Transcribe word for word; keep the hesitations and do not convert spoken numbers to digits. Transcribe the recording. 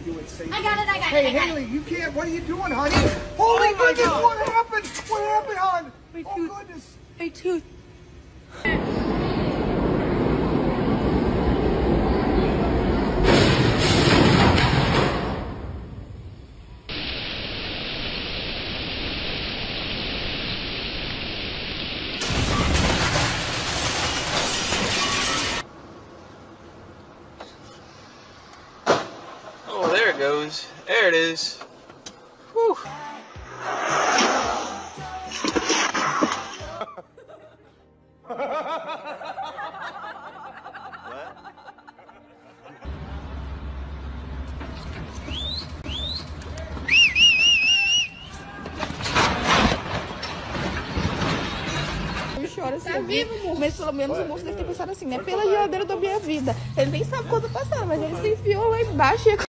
do it safely. I got it, I got hey, it, I got Haley, it. you can't. What are you doing, honey? Holy Oh my goodness, God. what happened? What happened, hon? My Oh, tooth. goodness. My tooth. Oh, there it goes. There it is. Whew. Chora assim, vivo, mas pelo menos o moço deve ter pensado assim, né? Pela geladeira da minha vida. Ele nem sabe quanto passaram, mas ele se enfiou lá embaixo e